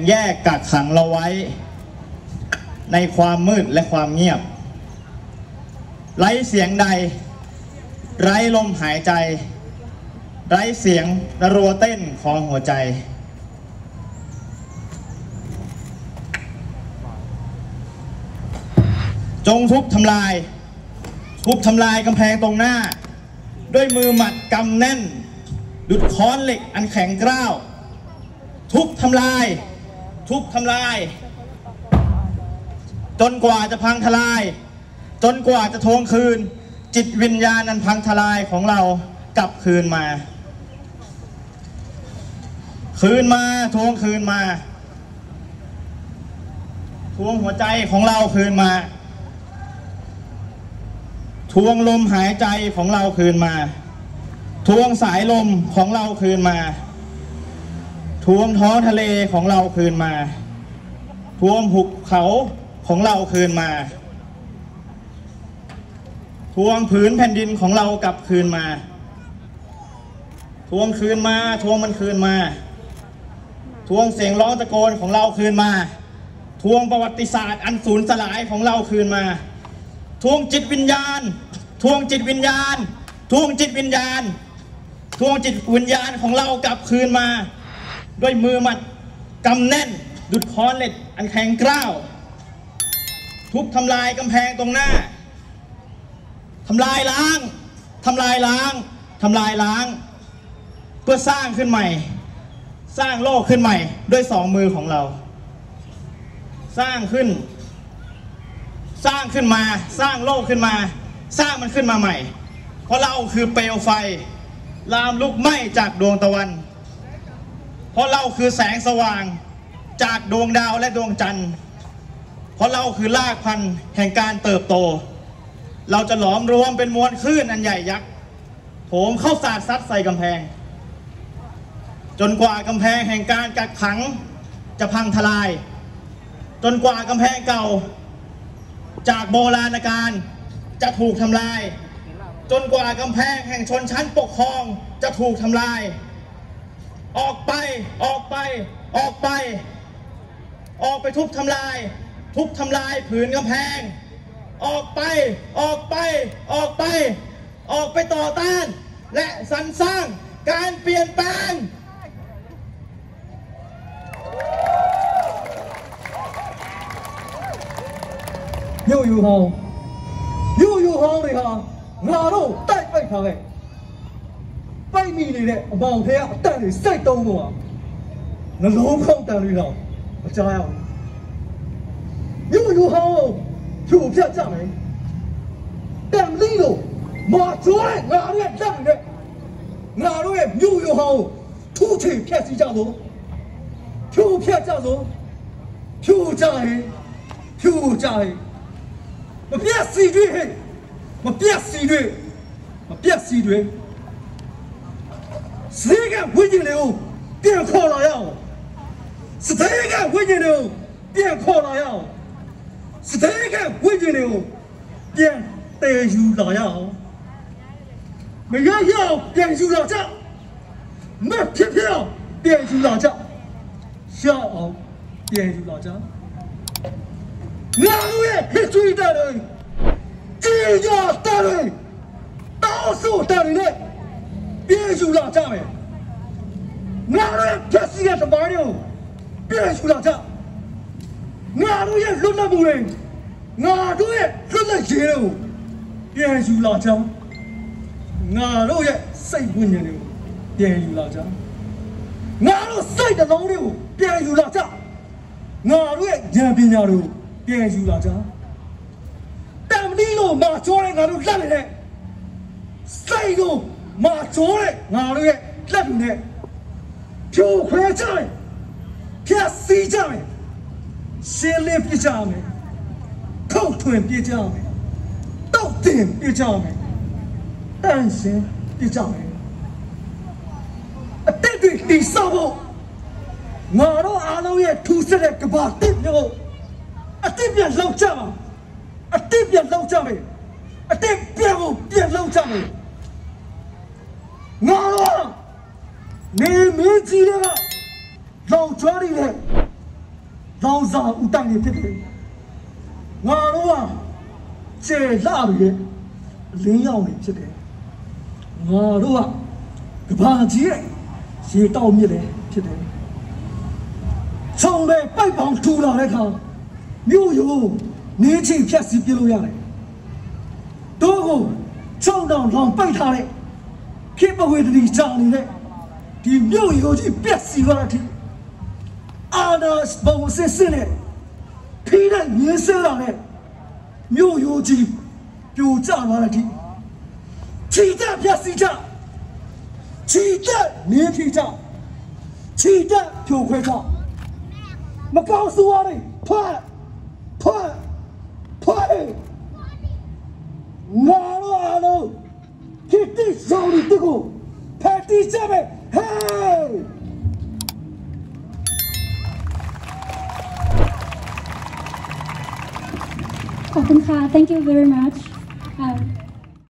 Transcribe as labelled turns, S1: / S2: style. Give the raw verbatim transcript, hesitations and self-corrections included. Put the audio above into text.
S1: แยกกักขังเราไว้ในความมืดและความเงียบไร้เสียงใดไร้ลมหายใจไร้เสียงระรัวเต้นของหัวใจจงทุบทำลายทุบทำลายกำแพงตรงหน้าด้วยมือหมัดกำแน่นดุดค้อนเหล็กอันแข็งกร้าวทุบทำลายทุบทำลายจนกว่าจะพังทลายจนกว่าจะทวงคืนจิตวิญญาณอันพังทลายของเรากลับคืนมาคืนมาทวงคืนมาทวงหัวใจของเราคืนมาทวงลมหายใจของเราคืนมาทวงสายลมของเราคืนมาทวงท้องทะเลของเราคืนมาทวงหุบเขาของเราคืนมาทวงผืนแผ่นดินของเรากลับคืนมาทวงคืนมาทวงมันคืนมาทวงเสียงร้องตะโกนของเราคืนมาทวงประวัติศาสตร์อันสูญสลายของเราคืนมาทวงจิตวิญญาณทวงจิตวิญญาณทวงจิตวิญญาณทวงจิตวิญญาณของเรากลับคืนมาด้วยมือมัดกำแน่นดุดค้อนเหล็กอันแข็งกร้าวทุบทำลายกำแพงตรงหน้าทำลายล้างทำลายล้างทำลายล้างเพื่อสร้างขึ้นใหม่สร้างโลกขึ้นใหม่ด้วยสองมือของเราสร้างขึ้นสร้างขึ้นมาสร้างโลกขึ้นมาสร้างมันขึ้นมาใหม่เพราะเราคือเปลวไฟลามลุกไหม้จากดวงตะวันเพราะเราคือแสงสว่างจากดวงดาวและดวงจันทร์เพราะเราคือรากพันธุ์แห่งการเติบโตเราจะหลอมรวมเป็นมวลคลื่นอันใหญ่ยักษ์โถมเข้าสาดซัดใส่กำแพงจนกว่ากำแพงแห่งการกักขังจะพังทลายจนกว่ากำแพงเก่าจากโบราณกาลจะถูกทำลายจนกว่ากำแพงแห่งชนชั้นปกครองจะถูกทำลายออกไปออกไปออกไปออกไปทุบทำลายทุบทำลายผืนกำแพงออกไปออกไปออกไปออกไปต่อต้านและสรรสร้างการเปลี่ยนแปลง
S2: ยูยูฮองยูยูฮองเลยฮะงาโร่ใต้ไปทางไหนไปมีเลยเนี่ยมองเทียแต่เลยใส่ตัวมัวนั่นล้มเข้าแต่เลยเราจ้ายูยูฮองถูกเพี้ยจ้าไหมแต่ลีโลมาช่วยงาโร่จังเลยงาโร่ยูยูฮองทุกที่เพี้ยสิจ้าโลทุกเพี้ยจ้าโลทุกจ้าเฮทุกจ้าเฮမပြတ်စီတွေမပြတ်စီတွေမပြတ်စီတွေစေကဝိညာဉ်တွေကိုပြန်ခေါ်လာရအောင်စတဲ့ကဝိညာဉ်တွေကိုပြန်ခေါ်လာရအောင်စတဲ့ကဝိညာဉ်တွေကိုပြန်တည်ယူလာရအောင်မရရအောင်ပြန်ယူလာကြမဖြစ်ဖြစ်အောင်ပြန်ယူလာကြရှောက်အောင်ပြန်ယူလာကြငါတို့ရဲ့ history တဲ့เลยจีจาတဲ့เลยတောင်းဆိုတာတွေနဲ့ပြည်ယူလာကြမယ်ငါတို့ရဲ့ဖြတ်စီတဲ့သမားတွေကိုပြည်ယူလာကြငါတို့ရဲ့လွတ်လပ်မှုတွေငါတို့ရဲ့လွတ်လပ်ရေးတွေကိုပြည်ယူလာကြငါတို့ရဲ့စိတ်ဝိညာဉ်တွေကိုပြည်ယူလာကြငါတို့စိတ်တစ်လုံးတွေကိုပြည်ယူလာကြငါတို့ရဲ့ဉာဏ်ပညာတွေကိုပြန်ယူလာကြတမ်လီလိုမာချိုးတဲ့ငါတို့လက်နဲ့စိတ်ကိုမာချိုးတဲ့ငါတို့ရဲ့လက်နဲ့ဖြိုခွဲကြမယ်ဖြတ်စီကြမယ်ရှင်းလင်းပြကြမယ်ထုတ်ထွင်ပြကြမယ်တောက်တင်ပြကြမယ်တန်ရှင်းပြကြမယ်အတိတ်တွေတိဆောက်ဖို့ငါတို့အားလုံးရဲ့ထူးဆန်းတဲ့ကဘာတစ်မျိုးအတိတ်ပြန်လောက်ကြပါအတိတ်ပြန်လောက်ကြမယ်အတိတ်ပြန်ကိုပြန်လောက်ကြမယ်ငါတို့နေမင်းကြီးတွေကလောင်ကျွမ်းနေတဲ့လောင်စာဦးတိုင်နေဖြစ်တယ်ငါတို့ကကျေလာရဲ့လင်းရောက်နေဖြစ်တယ်ငါတို့ကကဘာကြီးရဲ့ရေတောက်မြစ်တယ်ဖြစ်တယ်ချုံတဲ့ပိုက်ပေါင်းထူလာတဲ့ခါမြို့ရိုးနေချင်းဖြတ်စီပြလို့ရတယ်တို့ကိုချုံတောင်လောင်ပိတ်ထားတဲ့ခေပဝေဒတိကြောင်နေတဲ့ဒီမြို့ရိုးကြီးပြက်စီသွားတဲ့အထိအာနာဘုံစစ်စစ်နဲ့ဖိတဲ့မြင်းစဲလာတဲ့မြို့ရိုးကြီးပြိုကျသွားတဲ့အထိချီတက်ပြက်စီကြချီတက်နေထိကြချီတက်ဖြိုခွဲကြမကောင်းဆိုးရတယ်ဖတ်ဖတ်ဖတ်ငါတို့အားလုံးခေတ္တဆောင်ရီတကူဖတ်တိကြမယ်ဟေး
S3: ขอบคุณค่ะ thank you very much uh,